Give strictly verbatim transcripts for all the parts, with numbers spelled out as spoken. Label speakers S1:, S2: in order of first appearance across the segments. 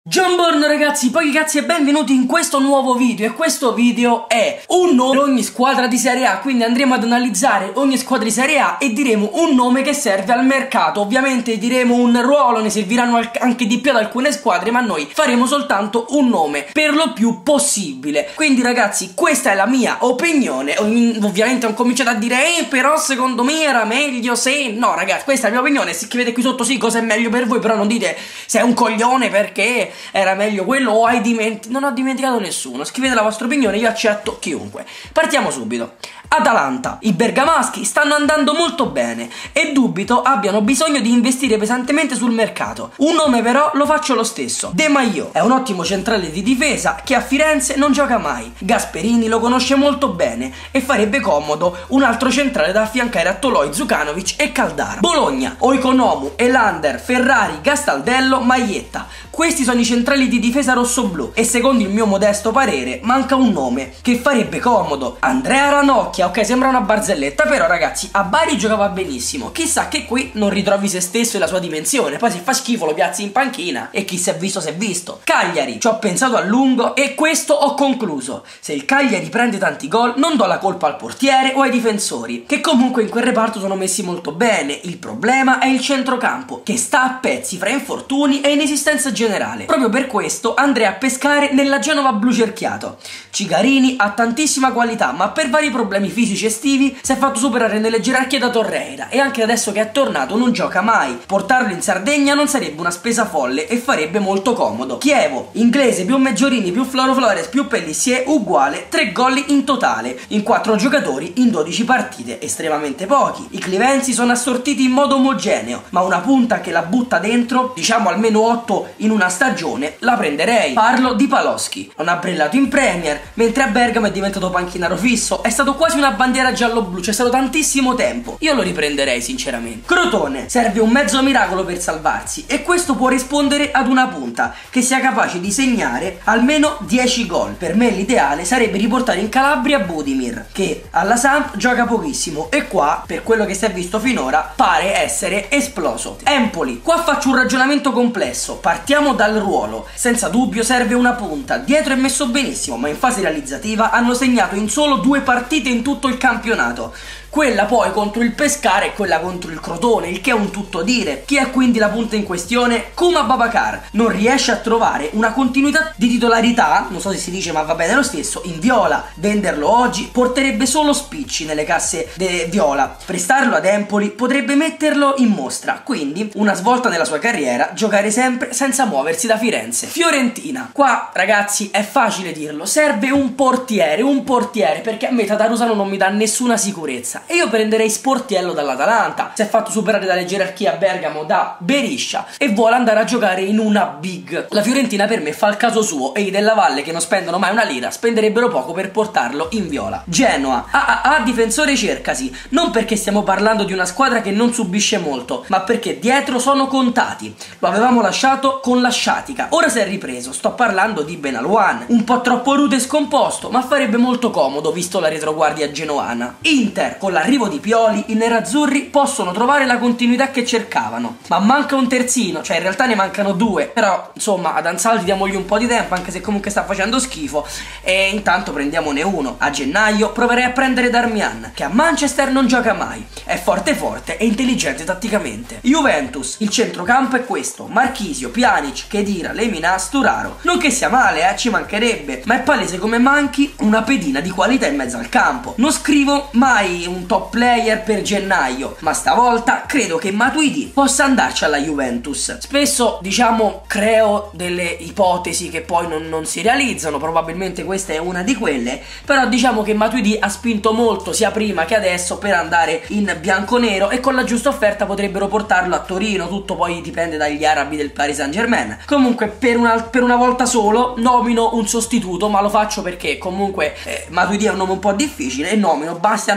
S1: Buongiorno ragazzi, poi ragazzi e benvenuti in questo nuovo video. E questo video è un nome per ogni squadra di Serie A. Quindi andremo ad analizzare ogni squadra di Serie A e diremo un nome che serve al mercato. Ovviamente diremo un ruolo, ne serviranno anche di più ad alcune squadre, ma noi faremo soltanto un nome per lo più possibile. Quindi ragazzi, questa è la mia opinione. Ovviamente non cominciate a dire eh però secondo me era meglio se... No ragazzi, questa è la mia opinione. Scrivete qui sotto sì cosa è meglio per voi, però non dite sei un coglione perché era meglio quello o hai dimenticato. Non ho dimenticato nessuno. Scrivete la vostra opinione, io accetto chiunque. Partiamo subito. Atalanta. I bergamaschi stanno andando molto bene e dubito abbiano bisogno di investire pesantemente sul mercato. Un nome però lo faccio lo stesso. De Maio è un ottimo centrale di difesa che a Firenze non gioca mai. Gasperini lo conosce molto bene e farebbe comodo un altro centrale da affiancare a Toloi, Zukanovic e Caldara. Bologna. Oikonomu, Elander, Ferrari, Gastaldello, Maietta. Questi sono i centrali di difesa rossoblù e secondo il mio modesto parere manca un nome che farebbe comodo. Andrea Ranocchia. Ok, sembra una barzelletta, però ragazzi a Bari giocava benissimo. Chissà che qui non ritrovi se stesso e la sua dimensione. Poi se fa schifo lo piazzi in panchina e chi si è visto si è visto. Cagliari, ci ho pensato a lungo e questo ho concluso. Se il Cagliari prende tanti gol non do la colpa al portiere o ai difensori, che comunque in quel reparto sono messi molto bene. Il problema è il centrocampo, che sta a pezzi fra infortuni e inesistenza generale. Proprio per questo andrei a pescare nella Genova blu cerchiato. Cigarini ha tantissima qualità, ma per vari problemi fisici estivi si è fatto superare nelle gerarchie da Torreira e anche adesso che è tornato non gioca mai. Portarlo in Sardegna non sarebbe una spesa folle e farebbe molto comodo. Chievo, inglese più Meggiorini più Floro Flores più Pellissier uguale tre gol in totale in quattro giocatori in dodici partite, estremamente pochi. I Clivenzi sono assortiti in modo omogeneo, ma una punta che la butta dentro, diciamo almeno otto in una stagione, la prenderei. Parlo di Paloschi, non ha brillato in Premier, mentre a Bergamo è diventato panchinaro fisso, è stato quasi una bandiera giallo-blu, c'è stato tantissimo tempo. Io lo riprenderei sinceramente. Crotone, serve un mezzo miracolo per salvarsi e questo può rispondere ad una punta che sia capace di segnare almeno dieci gol. Per me l'ideale sarebbe riportare in Calabria Budimir, che alla Samp gioca pochissimo e qua, per quello che si è visto finora, pare essere esploso. Empoli, qua faccio un ragionamento complesso. Partiamo dal ruolo. Senza dubbio serve una punta. Dietro è messo benissimo, ma in fase realizzativa hanno segnato in solo due partite in tutto il campionato. Quella poi contro il Pescara e quella contro il Crotone, il che è un tutto dire. Chi è quindi la punta in questione? Kuma Babacar. Non riesce a trovare una continuità di titolarità, non so se si dice ma va bene lo stesso, in Viola. Venderlo oggi porterebbe solo spicci nelle casse de Viola. Prestarlo ad Empoli potrebbe metterlo in mostra, quindi una svolta nella sua carriera, giocare sempre senza muoversi da Firenze. Fiorentina. Qua ragazzi è facile dirlo, serve un portiere, un portiere, perché a me Tatarusano non mi dà nessuna sicurezza. E io prenderei Sportiello dall'Atalanta, si è fatto superare dalle gerarchie a Bergamo da Beriscia e vuole andare a giocare in una big. La Fiorentina per me fa il caso suo e i Della Valle, che non spendono mai una lira, spenderebbero poco per portarlo in Viola. Genoa, ah ah ah, difensore cercasi, non perché stiamo parlando di una squadra che non subisce molto, ma perché dietro sono contati. Lo avevamo lasciato con la Sciatica, ora si è ripreso, sto parlando di Benalouane, un po' troppo rude e scomposto, ma farebbe molto comodo visto la retroguardia genoana. Inter, con l'arrivo di Pioli, i nerazzurri possono trovare la continuità che cercavano, ma manca un terzino, cioè in realtà ne mancano due, però insomma ad Ansaldi diamogli un po' di tempo, anche se comunque sta facendo schifo, e intanto prendiamone uno. A gennaio proverei a prendere Darmian, che a Manchester non gioca mai, è forte forte e intelligente tatticamente. Juventus, il centrocampo è questo: Marchisio, Pjanic, Khedira, Lemina, Sturaro. Non che sia male, eh, ci mancherebbe, ma è palese come manchi una pedina di qualità in mezzo al campo. Non scrivo mai un top player per gennaio, ma stavolta credo che Matuidi possa andarci alla Juventus. Spesso diciamo creo delle ipotesi che poi non, non si realizzano, probabilmente questa è una di quelle, però diciamo che Matuidi ha spinto molto sia prima che adesso per andare in bianconero e con la giusta offerta potrebbero portarlo a Torino, tutto poi dipende dagli arabi del Paris Saint-Germain. Comunque per una, per una volta solo nomino un sostituto, ma lo faccio perché comunque eh, Matuidi è un nome un po' difficile e nomino Bastian Schweinsteiger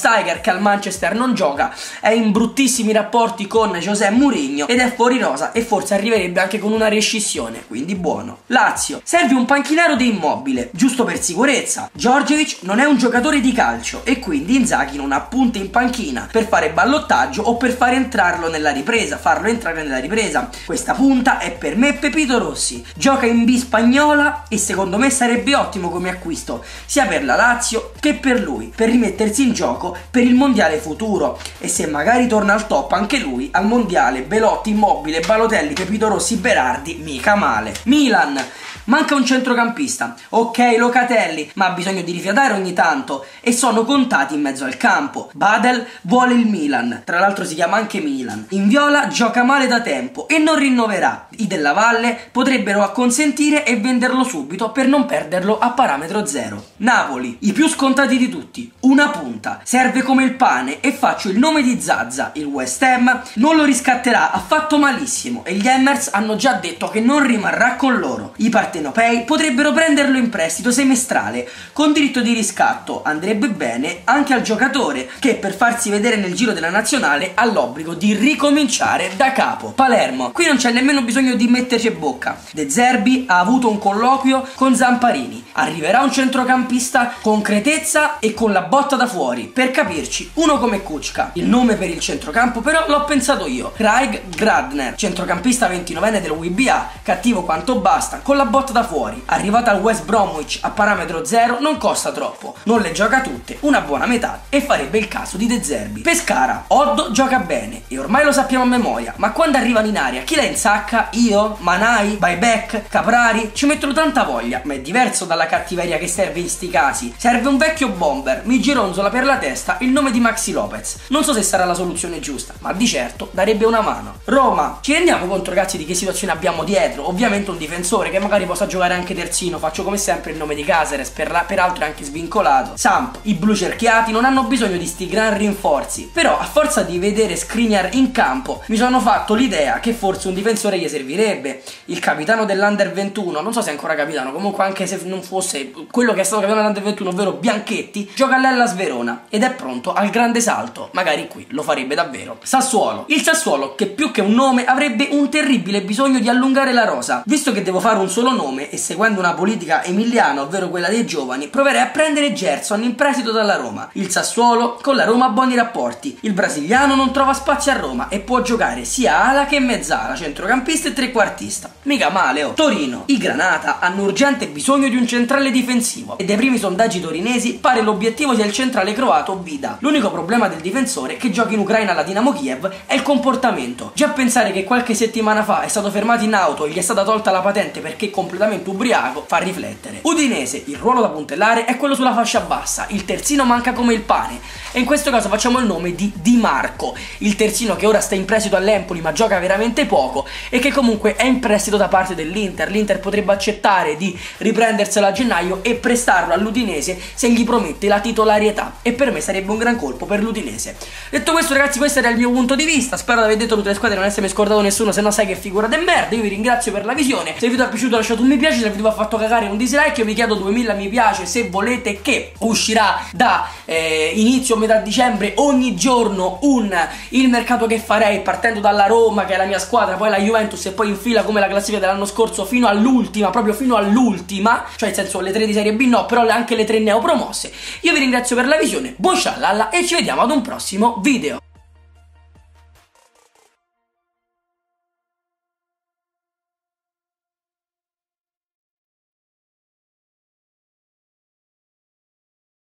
S1: Schweinsteiger, che al Manchester non gioca, è in bruttissimi rapporti con José Mourinho ed è fuori rosa e forse arriverebbe anche con una rescissione, quindi buono. Lazio, serve un panchinaro di Immobile, giusto per sicurezza. Djordjevic non è un giocatore di calcio e quindi Inzaghi non ha punte in panchina per fare ballottaggio o per fare entrarlo nella ripresa, farlo entrare nella ripresa. Questa punta è per me Pepito Rossi, gioca in B spagnola e secondo me sarebbe ottimo come acquisto sia per la Lazio che per lui, per rimettersi in gioco per il mondiale futuro, e se magari torna al top anche lui al mondiale, Belotti, Immobile, Balotelli, Pepito Rossi, Berardi, mica male. Milan, manca un centrocampista, ok Locatelli, ma ha bisogno di rifiatare ogni tanto e sono contati in mezzo al campo. Badel vuole il Milan, tra l'altro si chiama anche Milan. In viola gioca male da tempo e non rinnoverà. I Della Valle potrebbero acconsentire e venderlo subito per non perderlo a parametro zero. Napoli, i più scontati di tutti, una punta, serve come il pane e faccio il nome di Zaza. Il West Ham non lo riscatterà, ha fatto malissimo e gli Hammers hanno già detto che non rimarrà con loro. I partenopei potrebbero prenderlo in prestito semestrale con diritto di riscatto, andrebbe bene anche al giocatore che per farsi vedere nel giro della nazionale ha l'obbligo di ricominciare da capo. Palermo, qui non c'è nemmeno bisogno di metterci bocca. De Zerbi ha avuto un colloquio con Zamparini, arriverà un centrocampista con concretezza e con la botta da fuori, per capirci, uno come Kučka. Il nome per il centrocampo però l'ho pensato io, Craig Gradner, centrocampista ventinovenne del W B A, cattivo quanto basta, con la botta da fuori, arrivata al West Bromwich a parametro zero, non costa troppo, non le gioca tutte, una buona metà, e farebbe il caso di De Zerbi. Pescara, Oddo gioca bene e ormai lo sappiamo a memoria, ma quando arrivano in aria chi la insacca? Io? Manai? Buyback? Caprari? Ci mettono tanta voglia, ma è diverso dalla cattiveria che serve in sti casi. Serve un vecchio bomber, mi gironzola per la testa il nome di Maxi Lopez. Non so se sarà la soluzione giusta, ma di certo darebbe una mano. Roma, ci rendiamo conto ragazzi di che situazione abbiamo dietro? Ovviamente un difensore che magari possa giocare anche terzino, faccio come sempre il nome di Caceres, per la, peraltro è anche svincolato. Samp, i blu cerchiati non hanno bisogno di sti gran rinforzi, però a forza di vedere Skriniar in campo mi sono fatto l'idea che forse un difensore gli servirebbe. Il capitano dell'Under ventuno, non so se è ancora capitano, comunque anche se non fosse quello che è stato capitano dell'Under ventuno, ovvero Bianchetti, gioca all'Hellas Verona ed è pronto al grande salto, magari qui lo farebbe davvero. Sassuolo, il Sassuolo che più che un nome avrebbe un terribile bisogno di allungare la rosa, visto che devo fare un solo nome e seguendo una politica emiliana, ovvero quella dei giovani, proverei a prendere Gerson in prestito dalla Roma. Il Sassuolo con la Roma ha buoni rapporti, il brasiliano non trova spazio a Roma e può giocare sia ala che mezzala, centrocampista e trequartista, mica male oh. Torino, i Granata hanno urgente bisogno di un centrale difensivo e dai primi sondaggi torinesi pare l'obiettivo sia il centrale croato Vida. L'unico problema del difensore che gioca in Ucraina alla Dinamo Kiev è il comportamento. Già pensare che qualche settimana fa è stato fermato in auto e gli è stata tolta la patente perché completamente ubriaco fa riflettere. Udinese, il ruolo da puntellare è quello sulla fascia bassa, il terzino manca come il pane e in questo caso facciamo il nome di Di Marco, il terzino che ora sta in prestito all'Empoli ma gioca veramente poco e che comunque è in prestito da parte dell'Inter. L'Inter potrebbe accettare di riprenderselo a gennaio e prestarlo all'Udinese se gli promette la titolarietà e per me sarebbe un gran colpo per l'Udinese. Detto questo ragazzi, questo era il mio punto di vista, spero di aver detto tutte le squadre e non essermi scordato nessuno, se no sai che figura de merda. Io vi ringrazio per la visione, se il video vi è piaciuto lasciate un mi piace, se il video vi ha fatto cagare un dislike, io vi chiedo duemila mi piace se volete che uscirà da eh, inizio metà dicembre ogni giorno un il mercato che farei partendo dalla Roma che è la mia squadra, poi la Juventus e poi in fila come la classifica dell'anno scorso fino all'ultima, proprio fino all'ultima, cioè nel senso le tre di Serie B no, però anche le tre neopromosse. Io vi ringrazio per la visione, buon sciallalla e ci vediamo ad un prossimo video.